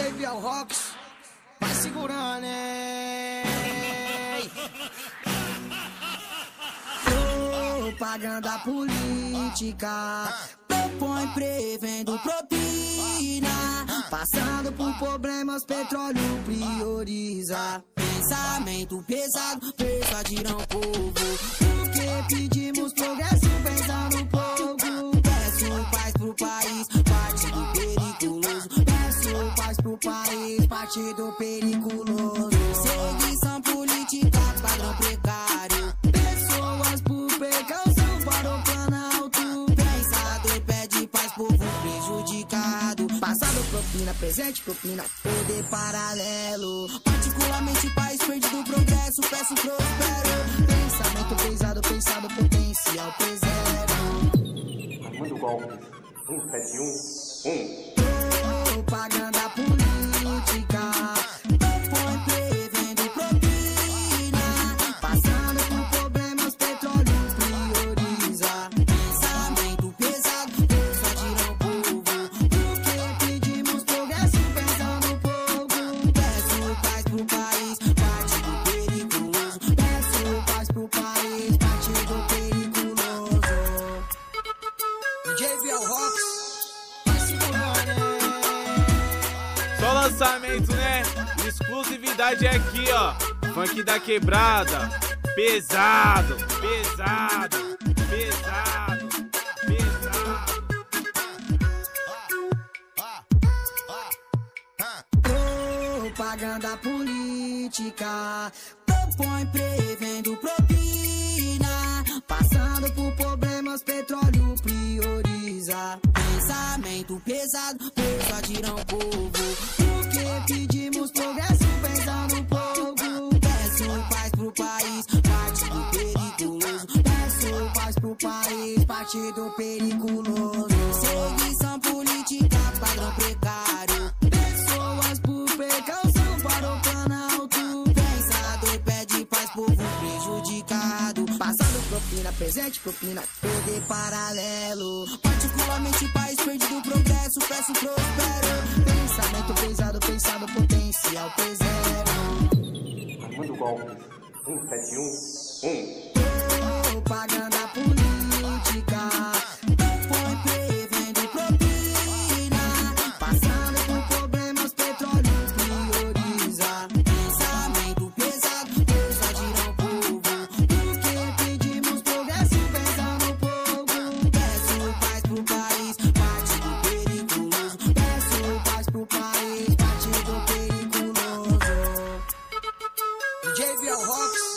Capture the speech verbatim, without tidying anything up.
D J Viel Rocks, vai segurando, hein? Propaganda política, propõe prevendo propina, passando por problemas, petróleo prioriza. Pensamento pesado, persuadirão o povo, porque pedimos progresso pensando pouco. Peço paz pro país, partido periculoso. Peço paz pro país, partido periculoso. Seguição política, padrão precário. Pessoas por precaução para o planalto. Pensador pede paz, povo prejudicado. Passado propina, presente propina, poder paralelo. Particularmente país perdido, progresso, peço prospero. Pensamento pesado, pensado, potencial preserva. Armando golpes, um sete um, um. Propaganda política, propõe prevendo propina, passando por problemas, petróleo prioriza. Pensamento pesado, persuadirão o povo, porque pedimos progresso pensando pouco. Peço paz pro país, partido periculoso. Peço paz pro país, partido periculoso. D J Viel Rocks, vai segurando. Só lançamento, né? Exclusividade é aqui, ó. Funk da quebrada. Pesado, pesado, pesado, pesado. Propaganda política, propõe prevendo propina, passando por problemas, petróleo prioriza. Pensamento pesado, persuadirão o povo, porque pedimos progresso pensando pouco. Peço paz pro país, partido periculoso. Peço paz pro país, partido periculoso. Seguição política, padrão precário. Pessoas por precaução para o planalto. Pensador pede paz, povo prejudicado. Passado propina, presente propina, poder paralelo. Particularmente país perdido, progresso, peço prospero. Pensamento pesado, pensado, potencial preserva. Armando golpes, um sete um, um. Propaganda política, propõe prevendo propina, passando por problemas, petróleo prioriza. Pensamento pesado, persuadirão o povo, porque pedimos progresso pensando pouco. Peço paz pro país, partido periculoso. Peço paz pro país, partido periculoso. D J Viel Rocks,